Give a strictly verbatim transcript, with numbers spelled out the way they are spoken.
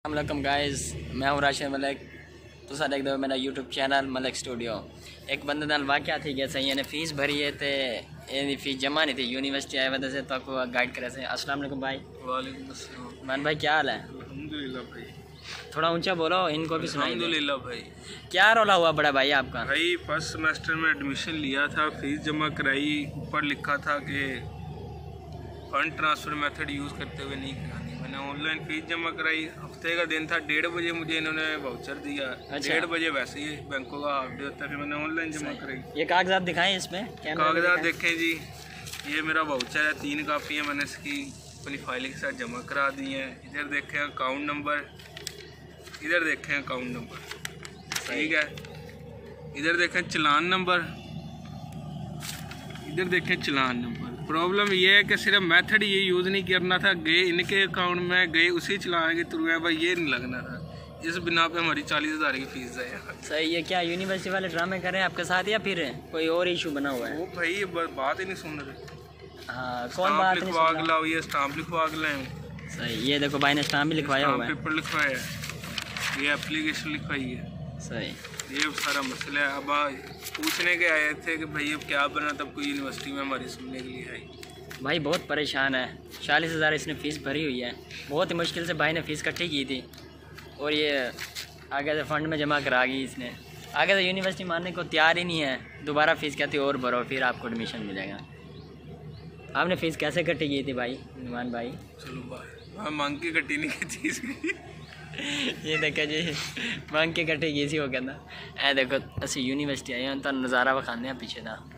अस्सलाम गाइस, मैं हूँ राशिद मलिक। तुसा देखते हो मेरा यूट्यूब चैनल मलिक स्टूडियो। एक बंदे नाल वाक़या थी गया सही ने फीस भरी है तो ये फीस जमा नहीं थी यूनिवर्सिटी आए वजह से तो को गाइड करे से। अस्सलाम वालेकुम भाई। वालेकुम अस्सलाम। मान भाई क्या हाल है? अल्हम्दुलिल्लाह भाई। थोड़ा ऊंचा बोलो, इनको भी सुनाई दे। अल्हम्दुलिल्लाह भाई। क्या रोला हुआ बड़ा भाई आपका? भाई फर्स्ट सेमेस्टर में एडमिशन लिया था, फीस जमा कराई, ऊपर लिखा था कि फंड ट्रांसफ़र मेथड यूज़ करते हुए नहीं करानी। मैंने ऑनलाइन फ़ीस जमा कराई। हफ्ते का दिन था, डेढ़ बजे मुझे इन्होंने वाउचर दिया। अच्छा। डेढ़ बजे वैसे ही बैंकों का हाफ डे होता है, फिर मैंने ऑनलाइन जमा कराई। ये कागजात दिखाएं इसमें, कागजात देखें जी, ये मेरा वाउचर है, तीन कापियाँ मैंने इसकी अपनी फाइल के साथ जमा करा दी हैं। इधर देखें अकाउंट नंबर, इधर देखें अकाउंट नंबर, ठीक है। इधर देखें चलान नंबर, इधर देखें चलान नंबर। प्रॉब्लम ये है कि सिर्फ मेथड ये यूज़ नहीं करना था, गए इनके अकाउंट में गए उसी चलान के थ्रू है भाई, ये नहीं लगना था। इस बिना पे हमारी चालीस हज़ार की फीस है यार। सही है। क्या यूनिवर्सिटी वाले ड्रामे कर रहे हैं आपके साथ या फिर कोई और इशू बना हुआ है? वो भाई ये बात ही नहीं सुन रहे। हाँ, कौन बात नहीं लिखवा के लाओ, ये स्टाम्प लिखवा के लाए। सही, ये देखो भाई ने स्टाम्प भी लिखवाया हुआ है, पेपर लिखवाया है, ये एप्लीकेशन लिखवाई है। सही, ये सारा मसला है। अब पूछने के आए थे कि भाई अब क्या बना, तब कोई यूनिवर्सिटी में हमारी सुनने के लिए आई। भाई बहुत परेशान है। चालीस हज़ार इसने फ़ीस भरी हुई है, बहुत ही मुश्किल से भाई ने फ़ीस इकट्ठी की थी और ये आगे से फ़ंड में जमा करा गई इसने। आगे से यूनिवर्सिटी मानने को तैयार ही नहीं है, दोबारा फ़ीस कहती और भरो फिर आपको एडमिशन मिलेगा। आपने फ़ीस कैसे इकट्ठी की थी भाई नुमान भाई? चलो भाई, मैं मांग के कट्टी नहीं की थी इसकी। ये देखो जी, मांग के कट्ठी की सी हो कहना। ए देखो असी यूनिवर्सिटी आए हैं तो नज़ारा विखाने पीछे का।